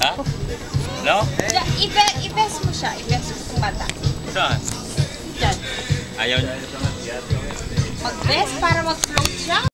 Ha? No? I-best mo siya. I-best mo sa mata. Saan? Diyan. Ayaw niya. Mag-best para mag-float siya.